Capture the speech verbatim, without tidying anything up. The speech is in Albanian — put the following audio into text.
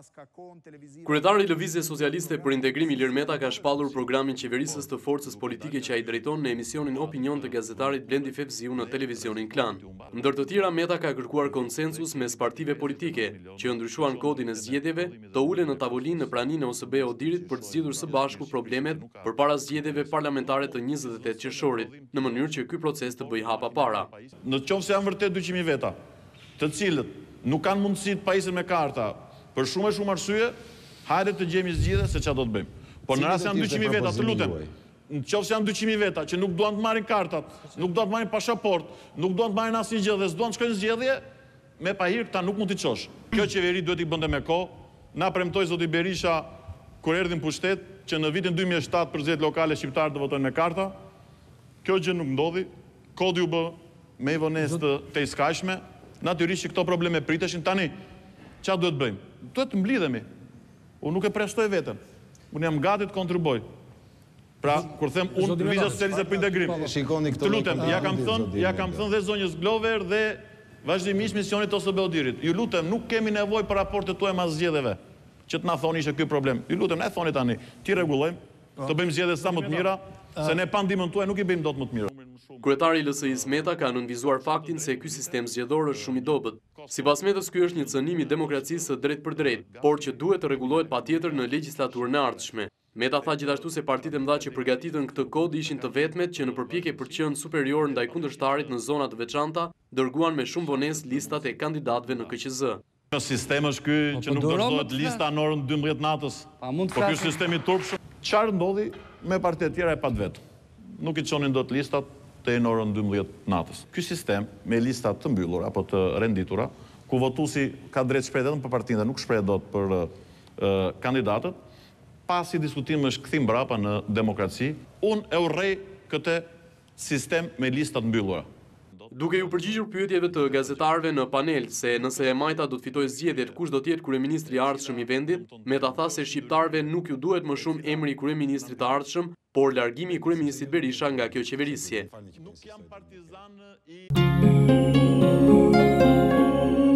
Kryetari i Lëvizjes Socialiste për Integrim Ilir Meta ka shpallur programin qeverisës të forcës politike që ai drejton në emisionin Opinion të gazetarit Blendi Fevziu në televizionin Klan. Ndër të tjera, Meta ka kërkuar konsensus mes partive politike që ndryshuan kodin e zgjedhjeve, të ulen në tavolinë në praninë e O S B Odirit për të zgjidhur së bashku problemet përpara zgjedhjeve parlamentare të njëzet e tetë qershorit, në mënyrë që ky proces të bëjë hapa para. Në qoftë se janë vërtet dyqind mijë veta, të cilët nuk kanë mundësi të pajisen me karta për shumë e shumë arsye, hajde të gjejmë zgjidhje se çfarë do të bëjmë. Por në rast se janë dyqind mijë veta, të lutem, në qoftë se janë dyqind mijë veta që nuk duan të marrin kartat, nuk duan të marrin pasaport, nuk duan të marrin asnjë gjë dhe s'duan të shkojnë në zgjedhje, me pahir ta nuk mund t'i çosh. Kjo qeveri duhet i bënte me kohë. Na premtoi zoti Berisha kur erdhi në pushtet që në vitin dy mijë e shtatë për zgjedhjet lokale shqiptarët do votojnë me karta. Kjo gjë nuk ndodhi. Kodi u bë me vonesë të tejskajshme. Natyrisht që këto probleme priteshin. Tani, çfarë duhet bëjmë? Duhet të mblidhemi. Unë nuk e preshtoj veten. Unë jam gati të kontriboj. Pra, kur them unë Lëvizja Socialiste për Integrim, të lutem, ja kam thënë, ja kam thënë dhe zonjës Glover dhe vazhdimisht misionit O S B Odirit. Ju lutem, nuk kemi nevojë për raportet tuaja mas zgjedhjeve, që të na thoni ishte ky problem. Ju lutem, ne thoni tani, ti rregullojmë, të bëjmë zgjedhje sa më të mira, se ne pa ndihmën tuaj nuk i bëjmë dot më të mira. Kryetari i L S I-s Meta ka nënvizuar faktin se ky sistem zgjedhor është shumë i dobët. Sipas Metës, ky është një cënim i demokracisë së drejtë për drejtë, por që duhet të rregullohet patjetër në legjislaturën e ardhshme. Meta tha gjithashtu se partitë e mëdha që përgatitën këtë kod ishin të vetmet që në përpjekje për të qenë superior ndaj kundërshtarit në zona të veçanta, dërguan me shumë vonesë listat e kandidatëve në K Q Z. Kjo sistem është ky që nuk dorëzohet lista në orën dymbëdhjetë natës. Po ky sistemi turp, çfarë ndodhi me partitë tjera e patvetë? Nuk i çonin dot listat te në orën dymbëdhjetë natës. Ky sistem me lista të mbyllura apo të renditura, ku votuesi ka drejt shpreh vetëm për partinë dhe nuk shpreh dot për uh, kandidatët, pasi diskutimi është kthim mbrapa në demokraci, unë e urrej këtë sistem me lista të mbyllura. Duke ju përgjigjur pyetjeve të gazetarëve në panel se nëse e Majta do të fitojë zgjedhjet, kush do të jetë kryeministri i ardhshëm i vendit, Meta tha se shqiptarëve nuk ju duhet më shumë emri i kryeministrit të ardhshëm, por largimi i kryeministrit Berisha nga kjo qeverisje. Nuk jam partizan i